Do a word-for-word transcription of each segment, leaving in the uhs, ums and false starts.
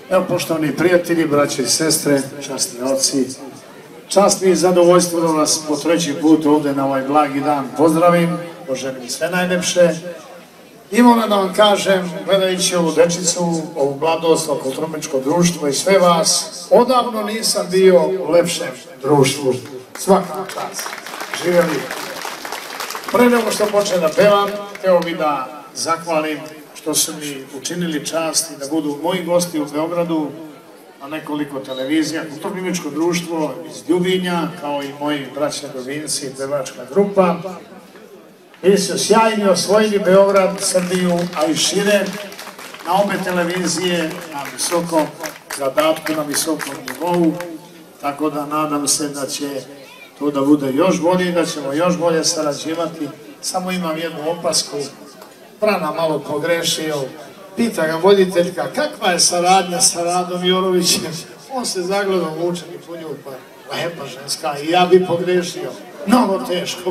Evo, poštovani prijatelji, braće i sestre, časni oci, čast mi i zadovoljstvo da vas po treći put ovdje na ovaj blagi dan pozdravim, poželim sve najlepše. I moram da vam kažem, gledajući ovu dečicu, ovu mladost, ovo kulturno-umetničko društvo i sve vas, odavno nisam bio u lepšem društvu. Svaka čast. Živjeli. Pre nego što počnem da pevam, hteo bi da zahvalim što su mi učinili čast i da budu moji gosti u Beogradu na nekoliko televizija, kulturno-umetničko društvo iz Ljubinja, kao i moji braća Dovinci i pevačka grupa. Mi su sjajni osvojili Beograd, Srbiju, a i šire na obe televizije na visokom zadatku, na visokom nivou, tako da nadam se da će to da bude još bolje i da ćemo još bolje sarađivati. Samo imam jednu opasku, Brana malo pogrešio, pita ga voditeljka kakva je saradnja sa Radom Jorovićem, on se zagledom vuče i punjupa, lepa ženska, i ja bi pogrešio, mnogo teško.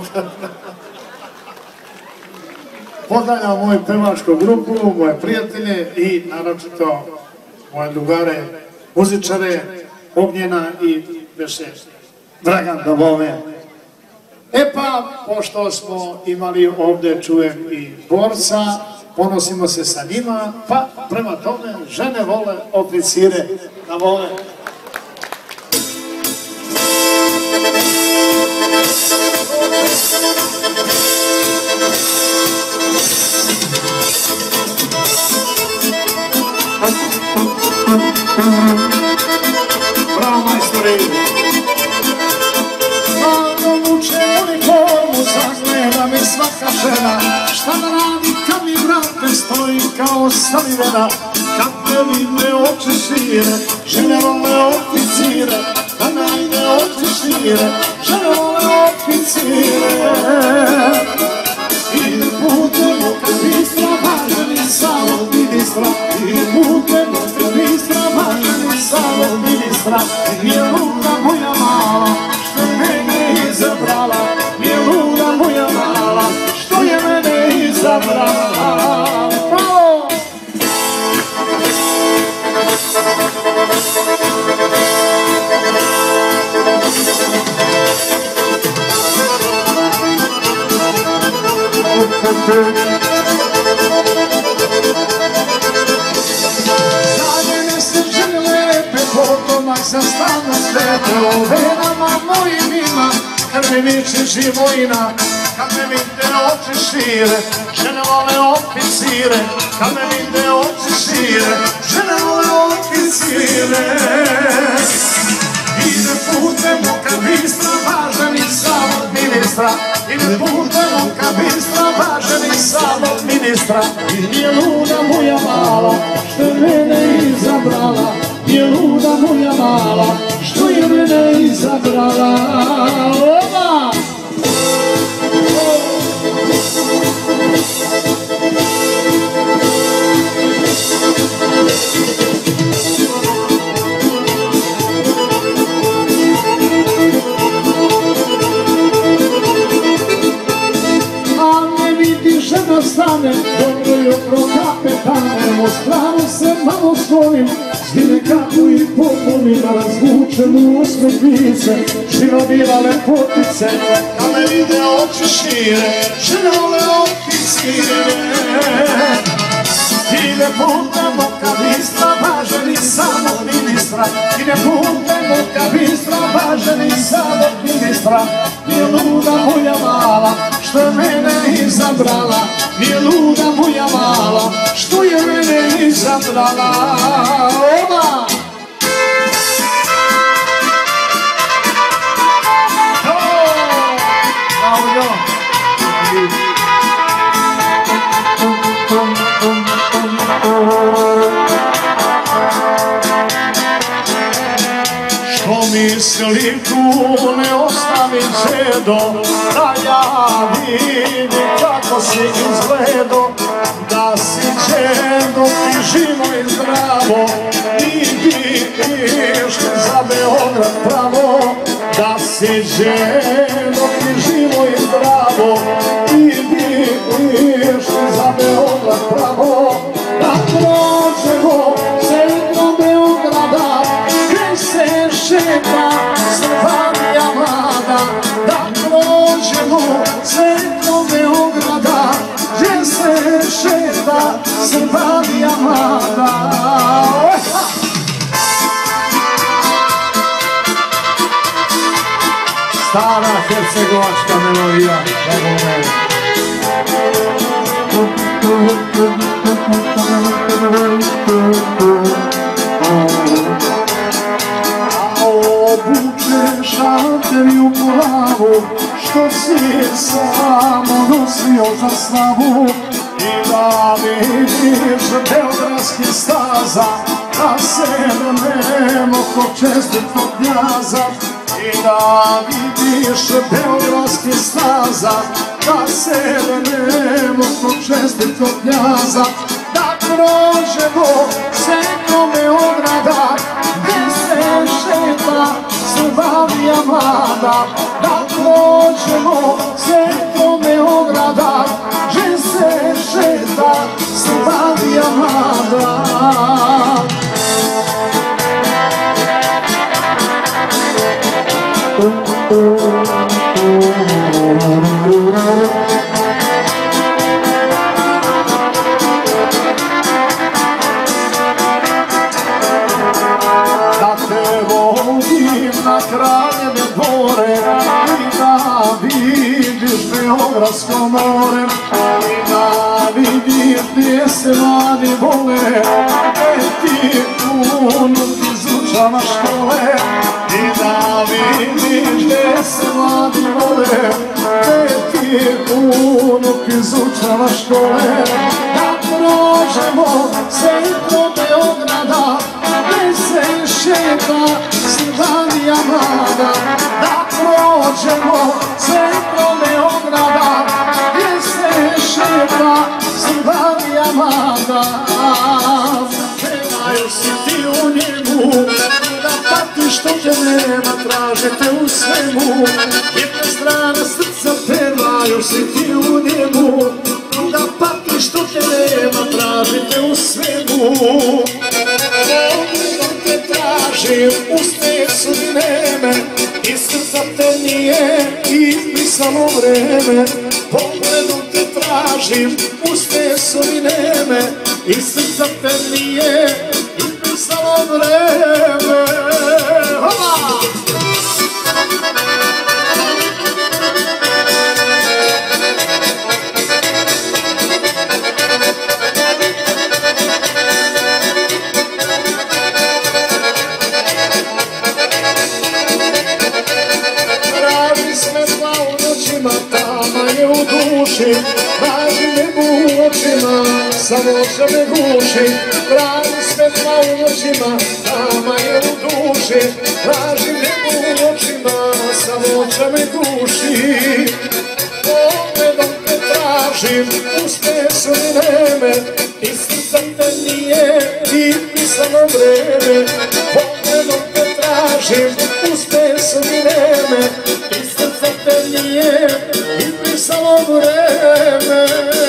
Pozdravljam moju pevačku grupu, moje prijatelje i naročito moje drugare, muzičare, Ognjena i Beše Dragan Dabove. E pa, pošto smo imali ovdje, čujem, i borca, ponosimo se sa njima, pa prema tome žene vole oficire da vole. Bravo, majstori! Malo muče uniformu, zagleda mi svaka žena, šta da radi kad mi vrate stoji kao stavljena, kad me vide oči šire, žene vole oficire, kad me vide oči šire, žene vole oficire. I putem kad bistra važeni salon ministra, i putem kad bistra važeni salon ministra, nije luda moja mala, što je mene izabrala, nije luda moja mala, što je mene izabrala. Bravo! Zaljene se žene lepe, potomak za stalno svete, o venama mojim ima, kad me viče živojina, kad me vide oči šire, žene vole oficire, kad me vide oči šire, žene vole oficire. Ide putem oka bistra, važeni salon ministra, ide putem oka bistra, važeni salon ministra. I nije luda moja mala, što je mene izabrala, nije luda moja mala, što je mene izabrala. Oba! Žena stane, dobro jutro kapetane, o stranu se malo sklonim, zvine kapu i popunim, da razvučem u osmehnice, živa bila lepotice, kad me vide oči šire, žene vole oficire. Ide putem oka bistra, važeni salon ministra, ide putem oka bistra, važeni salon ministra. Nije luda moja mala, što je mene izabrala, nije luda moja mala, što je mene izabrala. Oba! Što misli tu ne ostavi žedo, da ja vidim kako si izgledo, da si žedo ti živo i zdravo, i vidiš za Beograd pravo, da si žedo ti živo i zdravo, i vidiš za Beograd pravo, da prođemo se do Beograd. stara hercegovačka melodija. A obuče šalteri u glavu, što si samo nosio za slavu, i da vidiš beogradskih staza, da se vrnemo kod čestitog knjaza. I da vidiš beogradskih staza, da se vrnemo kod čestitog knjaza. Da prođemo centrom Beograda, gdje se šeta Srbija mlada. Da prođemo centrom Beograda, gdje se šeta Srbija mlada. Da te vodim na Kraljeve dvore i da vidiš Beogradsko more, i da vidiš gdje se mladi vole, gdje ti unuk izučava škole. I da vidiš gdje se mladi vole, gdje ti unuk izučava škole. Da prođemo centrom Beograda, gdje se šeta Srbija mlada. Da prođemo centrom Beograda, gdje se šeta Srbija mlada. Pevaju si ti u njemu, da patiš što te nema, traže te u svemu. Jedna strana srca pevaju si ti u njemu, da patiš što te nema, traže te u svemu. Pogledom te tražim, uste su mi neme, i srca te nije izbrisalo vreme. Pogledom te tražim, uste su mi neme, i srca te nije izbrisalo vreme. Hvala! Tama je u duši, traži me u očima, samoća me guši. Traži svetla u noćima, tama je u duši, traži me u očima, samoća me guši. Pogledom te tražim, uste su mi neme, i srca te nije izbrisalo vreme. Pogledom te tražim, uste su mi neme, i srca te nije izbrisalo vreme.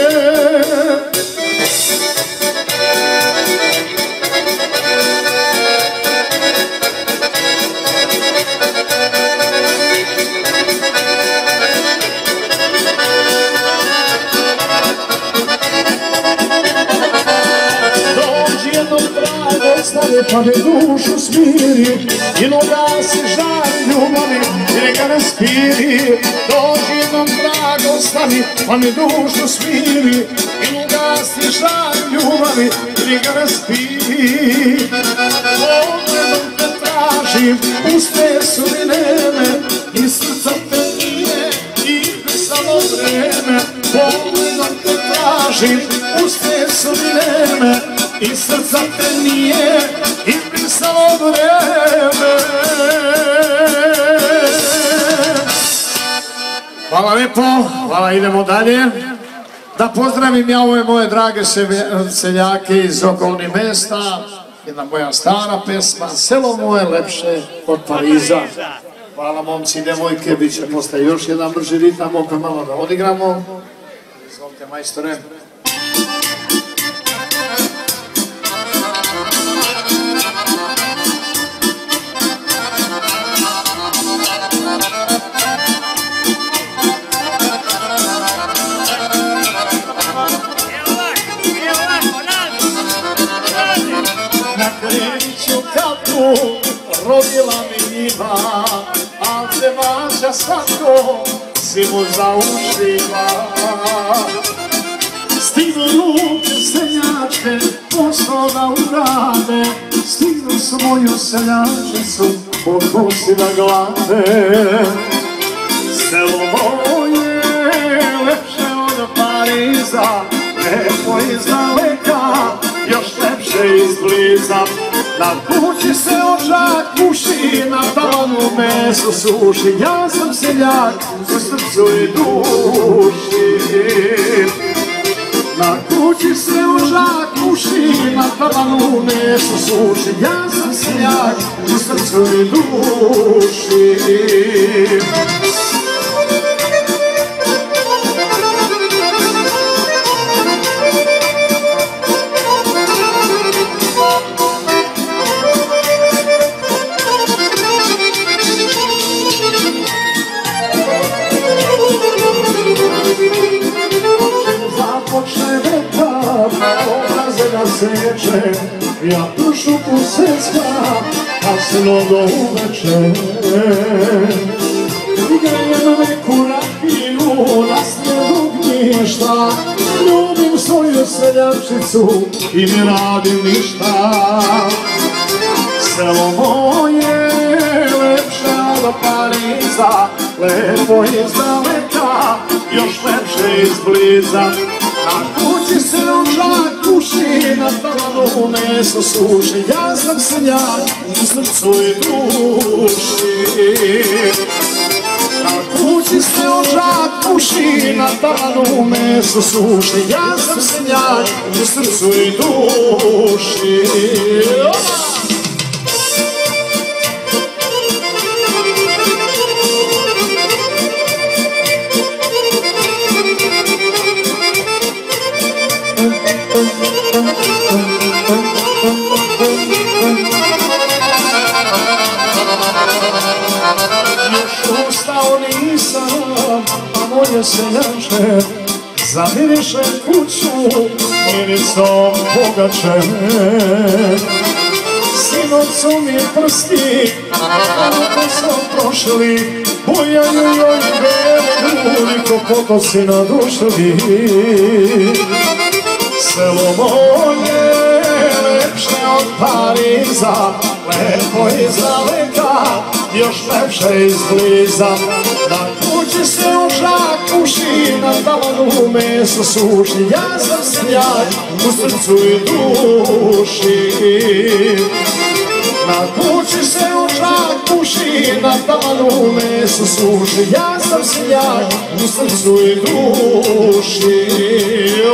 Dođi jednom drago, stane pa me dušu smiri, i ugasi žar ljubavi, i neka ne spiri. Dođi jednom drago, stani pa me dušu smiri, i ugasi žar ljubavi, i neka ne spiri. Pogledom te tražim, uste su mi neme, i srca te nije izbrisalo vreme. Pogledom te tražim, uste su mi neme, i srca te nije izbrisalo vreme. Hvala lijepo, hvala, idemo dalje. Da pozdravim ja ove moje drage seljake iz okolnih mesta. Jedna moja stara pesma, Selo moje lepše od Pariza. Hvala momci i devojke, bit će postaje još jedan brži ritam, opet malo da odigramo. Izvolite majstore. Rodila mi njiva, al se vaša plaća slatko, si mu za ušima. Stignu ruke seljačke, posao da urade, stignu svoju seljačicu, pokusi da glade. Selo moje, lepše od Pariza, lepo izdaleka, još lepše izbliza. Na kući se ožak puši, na tavanu meso suši, ja sam seljak u srcu i duši. Na kući se ožak puši, na tavanu meso suši, ja sam seljak u srcu i duši. Seče, ja dušu posecka, kasno do uveče. Igrejem neku rakiju na sredu gnjišta, ljubim svoju seljačicu i ne radim ništa. Selo moje, lepše od Pariza, lepo izdaleka, još lepše izbliza. Na kući se ožak puši, na tavanu meso suši, ja sam seljak u srcu i duši. Na kući se ožak puši, na tavanu meso suši, ja sam seljak u srcu i duši. Još ustao nisam, a moje seljače zamiriše kuću miricom pogače. Sinoć su mi prsti, kako sam prošli, bujaju joj beli grudi, ko potoci na duševi. Selo moje, lepše od Pariza, lepo izdaleka, još lepše izbliza. Na kući se ožak puši, na tavanu meso suši, ja sam seljak u srcu i duši. Na kući se ožak puši, na tavanu meso suši, ja sam seljak u srcu i duši.